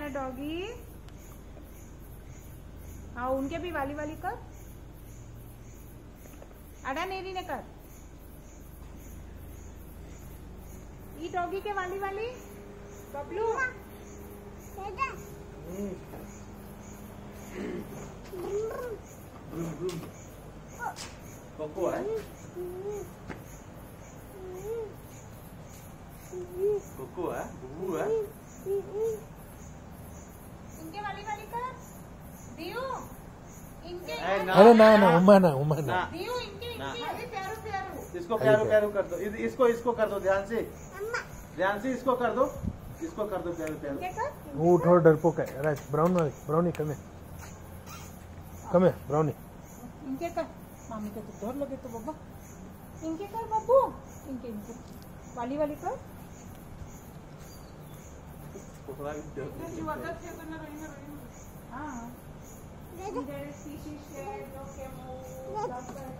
Doggy. हाँ उनके भी वाली वाली कर। अड़ा नेरी ने कर। ई डॉगी के वाली वाली बबलू। कोको है, कोको है, बुबू है। इनके वाली वाली कर दियो। इनके अरे ना ना उमा ना दियो इनके अरे प्यारो प्यारो। इसको प्यारो प्यारो कर दो, इसको कर दो ध्यान से इसको कर दो, प्यारो प्यारो। वो थोड़ा डरपोक है। राइट ब्राउनी कम है ब्राउनी। इनके कर मामी को तो डर लगे तो बाबा। इनके कर बाबू। इनके वाली वाली कर। हाँ